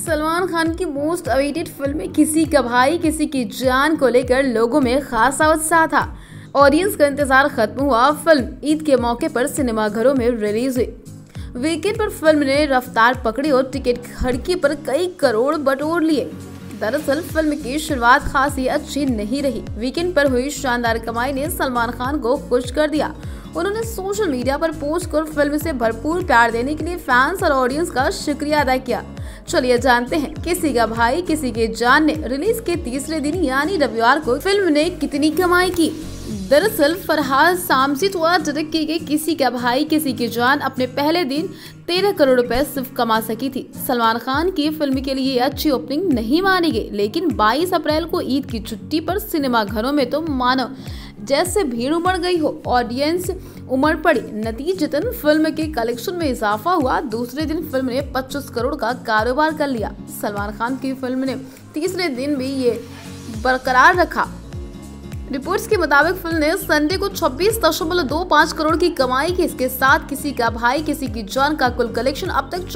सलमान खान की most awaited film किसी का भाई किसी की जान को लेकर लोगों में खासा उत्साह था। ऑडियंस का इंतजार खत्म हुआ। फिल्म ईद के मौके पर सिनेमाघरों में रिलीज हुई। वीकेंड पर फिल्म ने रफ्तार पकड़ी और टिकट खिड़की पर कई करोड़ बटोर लिए। दरअसल फिल्म की शुरुआत खासी अच्छी नहीं रही। वीकेंड पर हुई शानदार कमाई ने सलमान खान को खुश कर दिया। उन्होंने सोशल मीडिया पर पोस्ट कर फिल्म से भरपूर प्यार देने के लिए फैंस और ऑडियंस का शुक्रिया अदा किया। चलिए जानते हैं किसी का भाई किसी की जान ने रिलीज के तीसरे दिन यानी रविवार को फिल्म ने कितनी कमाई की। दरअसल फरहाद सामसी द्वारा डायरेक्ट की गई किसी का भाई किसी की जान अपने पहले दिन 13 करोड़ रुपए सिर्फ कमा सकी थी। सलमान खान की फिल्म के लिए अच्छी ओपनिंग नहीं मानी गई, लेकिन 22 अप्रैल को ईद की छुट्टी पर सिनेमाघरों में तो मानो जैसे भीड़ उमड़ गई हो, ऑडियंस उमड़ पड़ी। नतीजतन फिल्म के कलेक्शन में इजाफा हुआ। दूसरे दिन फिल्म ने 25 करोड़ का कारोबार कर लिया। सलमान खान की फिल्म ने तीसरे दिन भी ये बरकरार रखा। रिपोर्ट्स के मुताबिक फिल्म ने संडे को 26.25 करोड़ की कमाई की। इसके साथ किसी का भाई किसी की जान का कुल कलेक्शन अब तक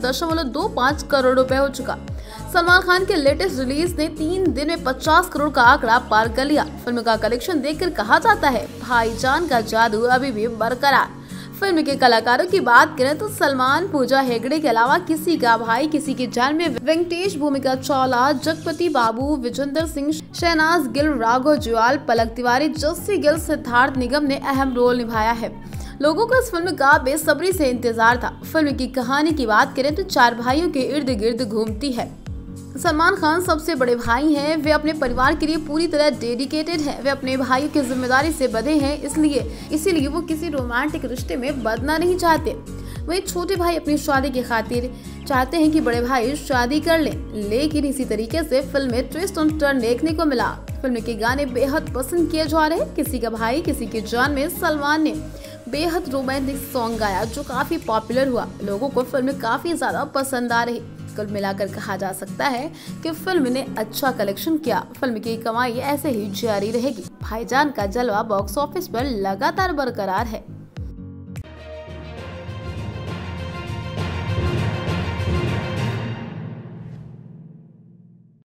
64.25 करोड़ रुपए हो चुका। सलमान खान के लेटेस्ट रिलीज ने 3 दिन में 50 करोड़ का आंकड़ा पार कर लिया। फिल्म का कलेक्शन देखकर कहा जाता है भाईजान का जादू अभी भी बरकरार। फिल्म के कलाकारों की बात करें तो सलमान, पूजा हेगड़े के अलावा किसी का भाई किसी की जान में वेंकटेश, भूमिका चावला, जगपति बाबू, विजेंद्र सिंह, शहनाज गिल, राघव जुआल, पलक तिवारी, जस्सी गिल, सिद्धार्थ निगम ने अहम रोल निभाया है। लोगों को इस फिल्म का बेसब्री से इंतजार था। फिल्म की कहानी की बात करें तो 4 भाइयों के इर्द गिर्द घूमती है। सलमान खान सबसे बड़े भाई हैं। वे अपने परिवार के लिए पूरी तरह डेडिकेटेड हैं। वे अपने भाइयों की जिम्मेदारी से बंधे हैं, इसीलिए वो किसी रोमांटिक रिश्ते में बंधना नहीं चाहते। वही छोटे भाई अपनी शादी की खातिर चाहते हैं कि बड़े भाई शादी कर लें, लेकिन इसी तरीके से फिल्म में ट्विस्ट और टर्न देखने को मिला। फिल्म के गाने बेहद पसंद किए जा रहे। किसी का भाई किसी की जान में सलमान ने बेहद रोमांटिक सॉन्ग गाया जो काफी पॉपुलर हुआ। लोगों को फिल्म काफी ज्यादा पसंद आ रही। कुल मिलाकर कहा जा सकता है कि फिल्म ने अच्छा कलेक्शन किया। फिल्म की कमाई ऐसे ही जारी रहेगी। भाईजान का जलवा बॉक्स ऑफिस पर लगातार बरकरार है।